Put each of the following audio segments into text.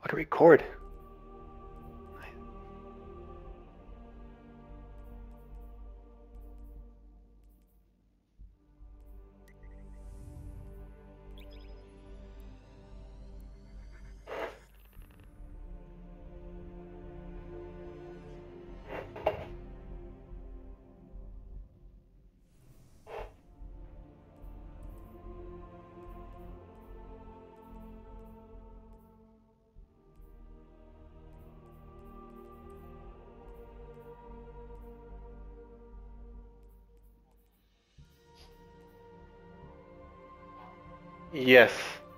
I can record. Yes.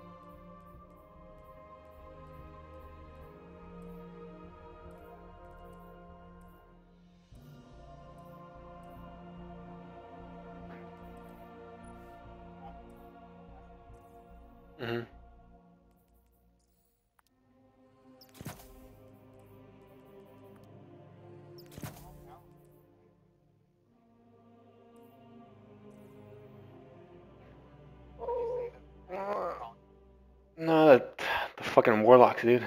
Mm-hmm. No, the fucking warlocks, dude,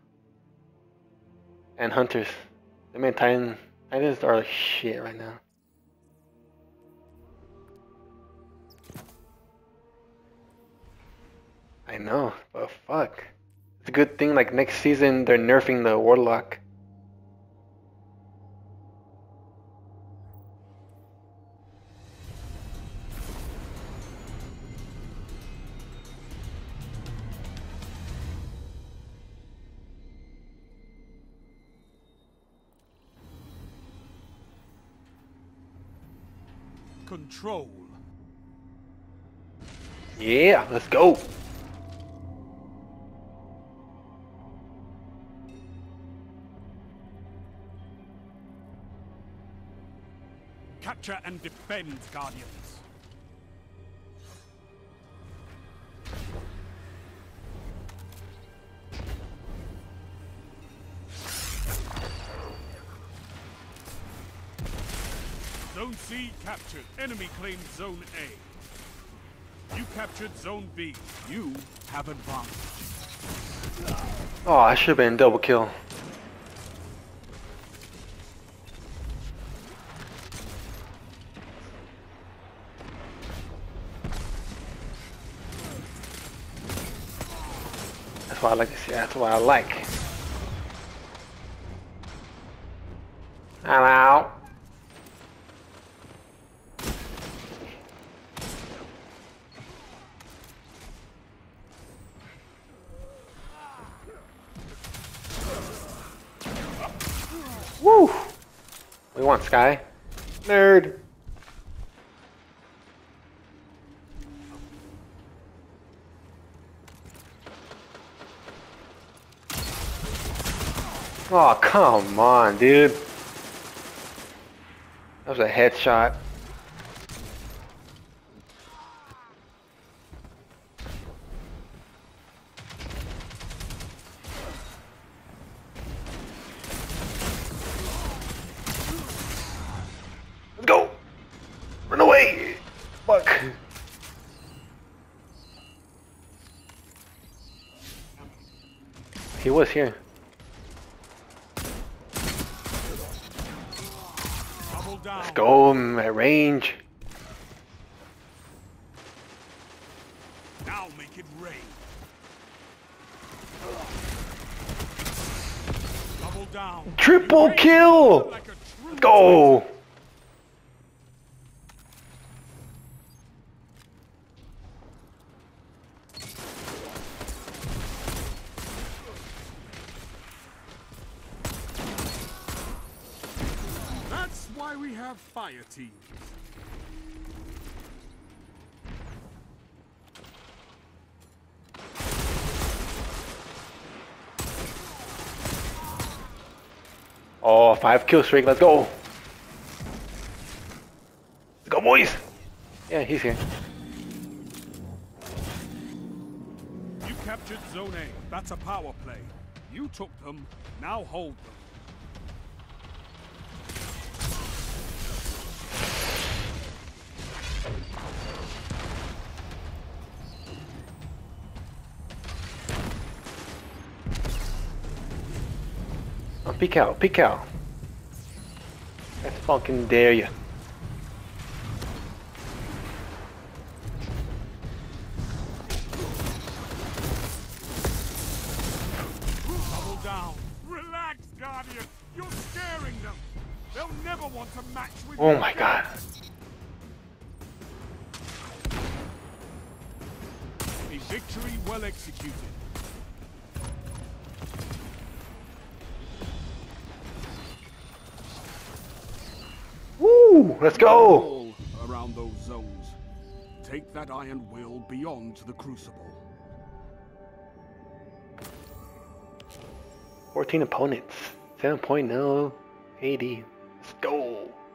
and hunters. The man Titans are like shit right now. I know, but fuck. It's a good thing. Like next season, they're nerfing the warlock. Control. Yeah, let's go. Capture and defend, Guardians. Zone C captured. Enemy claimed Zone A. You captured Zone B. You have advantage. Oh, I should have been double kill. That's what I like to see. That's what I like. I'm out. Woo! We want Sky. Nerd. Oh, come on, dude. That was a headshot. Let's go! Run away! Fuck. He was here. Let's go, at range. Now make it rain. Double down. Triple kill! Like Let's go! That's why we have fire teams. Oh, 5 kill streak, let's go! Let's go, boys! Yeah, he's here. You captured Zone A. That's a power play. You took them. Now hold them. peek out, peek out. I fucking dare you. Double down. Relax, Guardian. You're scaring them. They'll never want to match with you. Oh my god. A victory well executed. Woo! Let's go! All around those zones. Take that iron will beyond the Crucible. 14 opponents. 7.0 AD. Let's go!